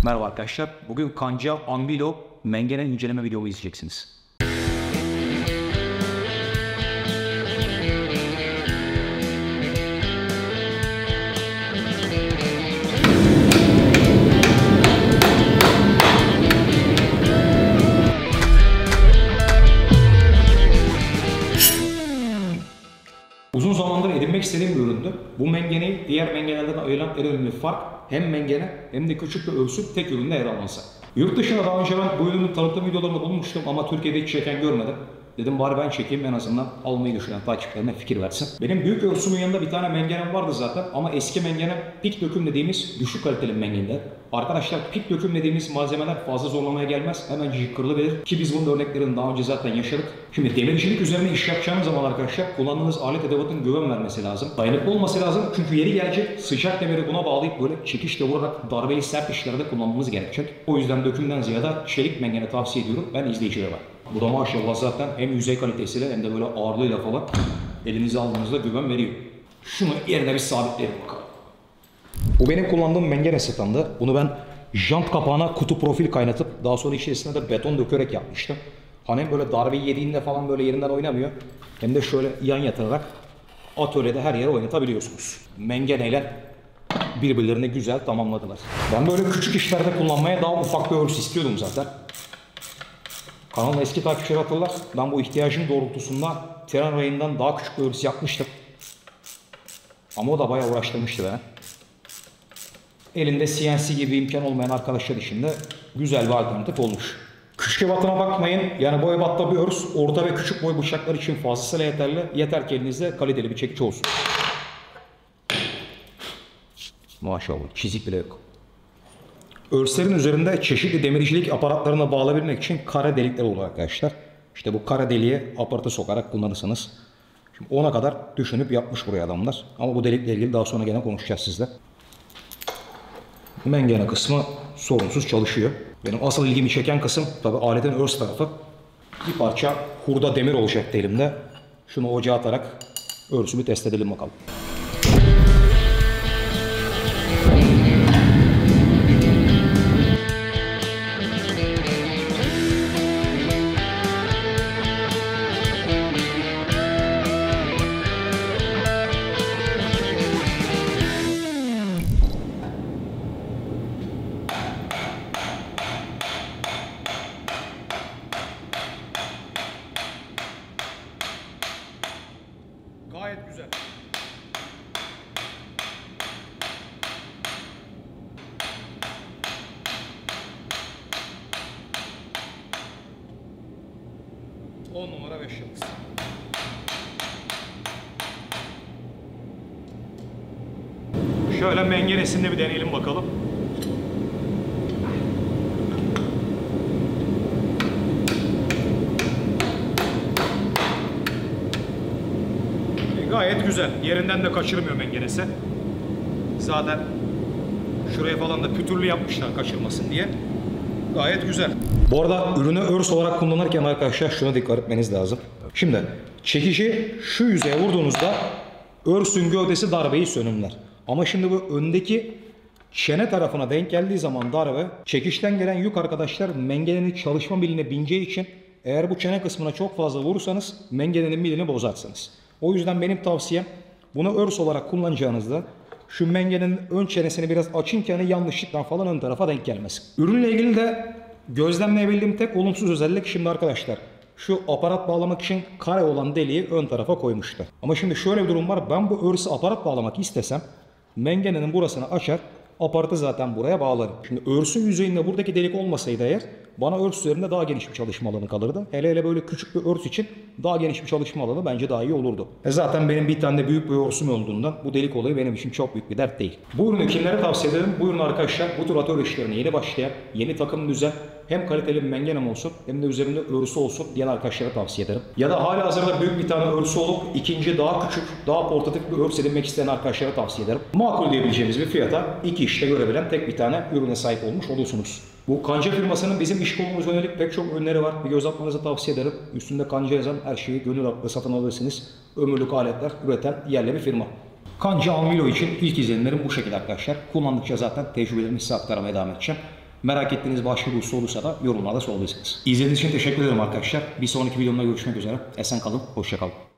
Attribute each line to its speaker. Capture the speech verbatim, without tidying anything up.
Speaker 1: Merhaba arkadaşlar. Bugün Kanca Anvilo Mengene inceleme videomu izleyeceksiniz. Uzun zamandır edinmek istediğim bir üründü. Bu mengeneyi diğer mengenelerden ayıran en önemli fark hem mengene hem de küçük bir ölçü tek üründe yer alması. Yurt dışında daha önce ben bu ürünün tanıtım videolarını bulmuştum ama Türkiye'de hiç çeken görmedim. Dedim bari ben çekeyim, en azından almayı düşünen takipçilerine fikir versin. Benim büyük ölçümün yanında bir tane mengenem vardı zaten ama eski mengenem pik döküm dediğimiz düşük kaliteli mengeneler. Arkadaşlar pik döküm dediğimiz malzemeler fazla zorlamaya gelmez. Hemencik kırılabilir ki biz bunun örneklerini daha önce zaten yaşadık. Şimdi demircilik üzerine iş yapacağınız zaman arkadaşlar kullandığınız alet edevatın güven vermesi lazım. Dayanıklı olması lazım çünkü yeri gelecek sıcak demiri buna bağlayıp böyle çekişle vurarak darbeli sert işlerde kullanmamız gerekecek. O yüzden dökümden ziyade çelik mengene tavsiye ediyorum ben izleyicilere. Bu da maşallah zaten hem yüzey kalitesiyle hem de böyle ağırlığıyla falan elinize aldığınızda güven veriyor. Şunu yerine bir sabitleyelim bakalım. Bu benim kullandığım mengene standı. Bunu ben jant kapağına kutu profil kaynatıp daha sonra içerisine de beton dökerek yapmıştım. Hani böyle darbe yediğinde falan böyle yerinden oynamıyor. Hem de şöyle yan yatırarak atölyede her yere oynatabiliyorsunuz. Mengeneyle birbirlerini güzel tamamladılar. Ben böyle küçük işlerde kullanmaya daha ufak bir ölçü istiyordum zaten. Kanalın eski takipçileri hatırlar. Ben bu ihtiyacım doğrultusunda tren rayından daha küçük bir ölçü yapmıştım. Ama o da bayağı uğraştırmıştı beni. Elinde C N C gibi imkan olmayan arkadaşlar için de güzel bir alternatif olmuş. Küçük ebatına bakmayın. Yani bu ebatta bir örs orta ve küçük boy bıçaklar için fazlasıyla yeterli. Yeter ki elinizde kaliteli bir çekici olsun. Maşallah çizik bile yok. Örslerin üzerinde çeşitli demircilik aparatlarına bağlayabilmek için kara delikler olur arkadaşlar. İşte bu kara deliğe aparatı sokarak kullanırsanız. Şimdi ona kadar düşünüp yapmış buraya adamlar. Ama bu delikle ilgili daha sonra gene konuşacağız sizle. Mengene kısmı sorunsuz çalışıyor. Benim asıl ilgimi çeken kısım tabi aletin örs tarafı. Bir parça hurda demir olacaktı elimde. Şunu ocağa atarak örsümü test edelim bakalım. Gayet güzel. on numara beş yıldız. Şöyle mengenesini bir deneyelim bakalım. Gayet güzel. Yerinden de kaçırmıyor mengenesi. Zaten şuraya falan da pütürlü yapmışlar kaçırmasın diye. Gayet güzel. Bu arada ürünü örs olarak kullanırken arkadaşlar şuna dikkat etmeniz lazım. Şimdi çekici şu yüzeye vurduğunuzda örsün gövdesi darbeyi sönümler. Ama şimdi bu öndeki çene tarafına denk geldiği zaman darbe çekişten gelen yük arkadaşlar mengenenin çalışma miline bineceği için eğer bu çene kısmına çok fazla vurursanız mengenenin milini bozarsınız. O yüzden benim tavsiyem bunu örs olarak kullanacağınızda şu mengenenin ön çenesini biraz açın ki hani yanlışlıkla falan ön tarafa denk gelmesin. Ürünle ilgili de gözlemleyebildiğim tek olumsuz özellik şimdi arkadaşlar şu aparat bağlamak için kare olan deliği ön tarafa koymuşlar. Ama şimdi şöyle bir durum var, ben bu örsü aparat bağlamak istesem mengenenin burasını açar aparatı zaten buraya bağlarım. Şimdi örsün yüzeyinde buradaki delik olmasaydı eğer bana örs üzerinde daha geniş bir çalışma alanı kalırdı. Hele hele böyle küçük bir örs için daha geniş bir çalışma alanı bence daha iyi olurdu. E zaten benim bir tane de büyük bir örsüm olduğundan bu delik olayı benim için çok büyük bir dert değil. Bu ürünü kimlere tavsiye ederim? Bu ürün arkadaşlar bu tür atölye işlerine yeni başlayan, yeni takım düzen, hem kaliteli bir mengenem olsun hem de üzerinde örsü olsun diyen arkadaşlara tavsiye ederim. Ya da hala hazırda büyük bir tane örsü olup ikinci daha küçük, daha portatif bir örs edinmek isteyen arkadaşlara tavsiye ederim. Makul diyebileceğimiz bir fiyata iki işte görebilen tek bir tane ürüne sahip olmuş oluyorsunuz. Bu Kanca firmasının bizim iş kolumuz yönelik pek çok ürünleri var. Bir göz atmanızı tavsiye ederim. Üstünde Kanca yazan her şeyi gönül rahatlıkla satın alırsınız. Ömürlük aletler üreten yerli bir firma. Kanca Anvilo için ilk izlenimlerim bu şekilde arkadaşlar. Kullandıkça zaten tecrübelerimi size aktarmaya devam edeceğim. Merak ettiğiniz başka bir usta olursa da yorumlarda sorabilirsiniz. İzlediğiniz için teşekkür ederim arkadaşlar. Bir sonraki videomda görüşmek üzere. Esen kalın, hoşça kalın.